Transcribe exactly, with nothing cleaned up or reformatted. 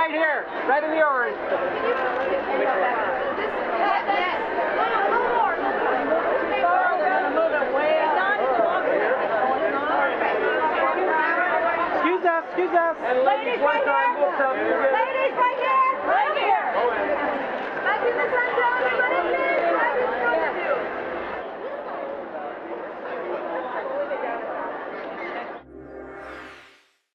right here, right in the orange. Excuse us, excuse us. Ladies right here. Ladies right here.